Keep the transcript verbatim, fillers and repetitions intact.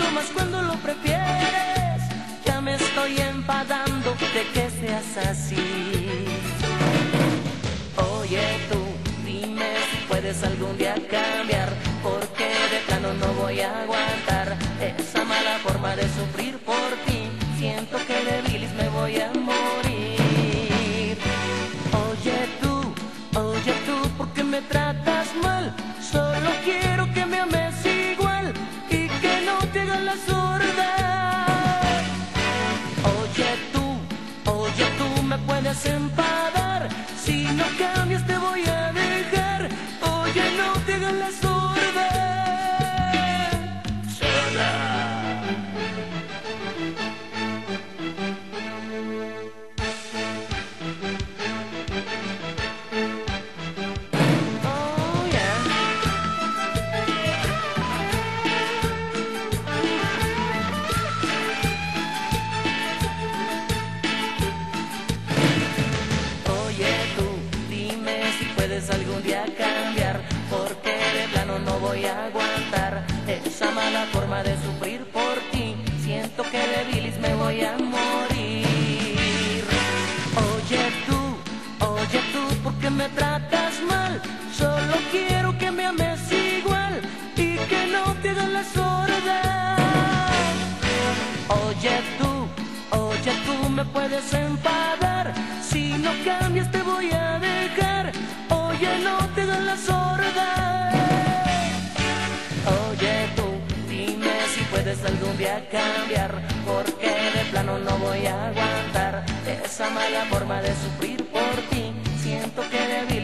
más cuando lo prefieres. Ya me estoy enfadando de que seas así. Oye tú, dime si puedes algún día cambiar, porque de plano no voy a aguantar esa mala forma de sufrir por ti. Siento que de bilis me voy a morir. Oye tú, oye tú, ¿por qué me tratas mal? Solo quiero que me ames igual y que no te hagas la sorda. Oye tú, oye tú, me puedes enfadar. Si no cambias te voy a dejar. Oye, no te hagas la sorda. Sorda. Oh, yeah. Oye tú, dime si puedes algún día cambiar, porque de plano no voy a aguantar esa mala forma de sufrir por ti. Siento que de bilis me voy a morir. Oye tú, oye tú, ¿por qué me tratas mal? Solo quiero que me ames igual y que no te hagas la sorda. Oye tú, oye tú, me puedes enfadar. Si no cambias te voy a dejar. Oye, no te hagas la sorda. Oye tú, dime si puedes algún día cambiar, porque de plano no voy a aguantar esa mala forma de sufrir por ti. Siento que debí